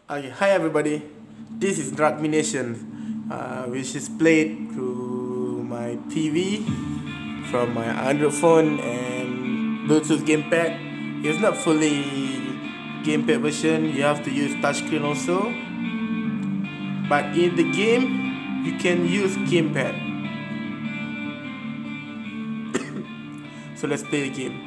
Okay, hi everybody. This is Rugby Nation, which is played through my TV from my Android phone and Bluetooth Gamepad. It's not fully Gamepad version. You have to use touchscreen also. But in the game, you can use Gamepad. So let's play the game.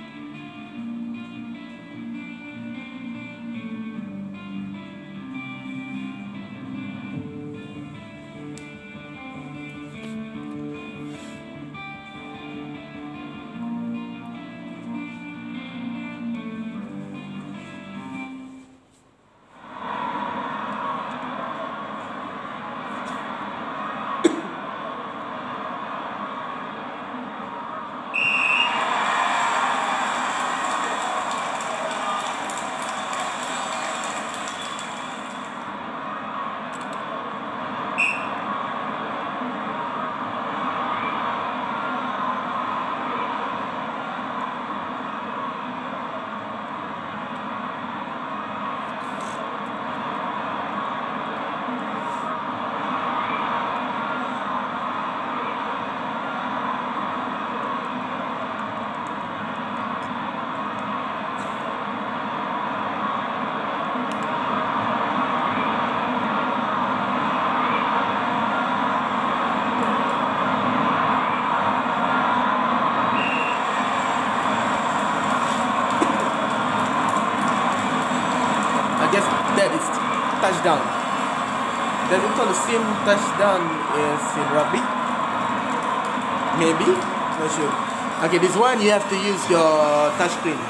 I guess that is touchdown. Does it call the same touchdown as in rugby? Maybe? Not sure. Okay, this one you have to use your touchscreen.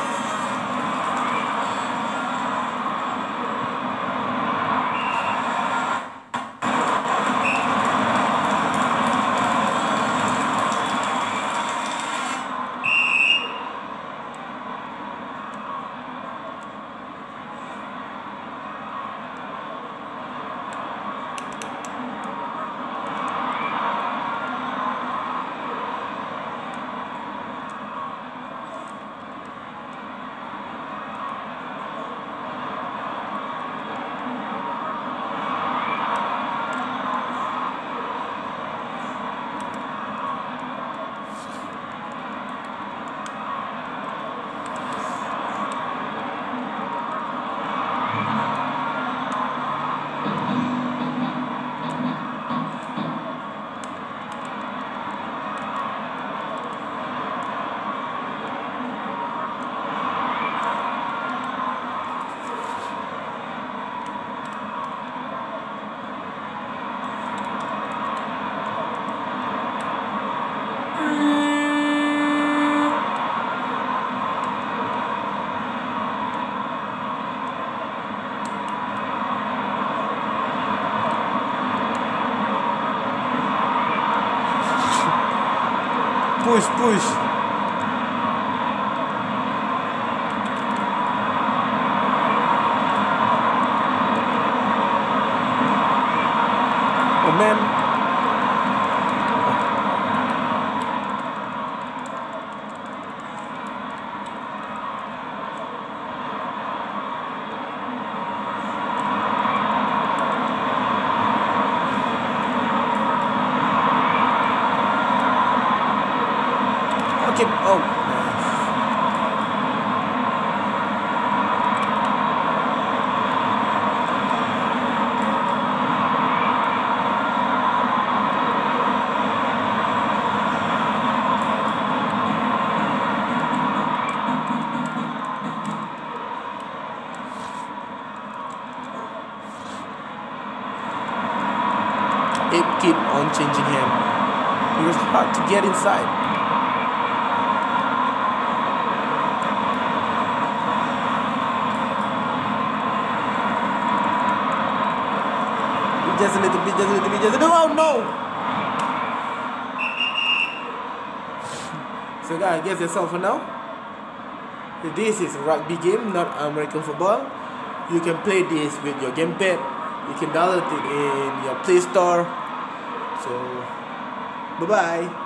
Push. Oh man. Okay, oh, nice. It keep on changing him. It was hard to get inside. Just a little bit, oh no! So guys, I guess that's all for now. This is a rugby game, not American football. You can play this with your gamepad. You can download it in your Play Store. So, bye-bye.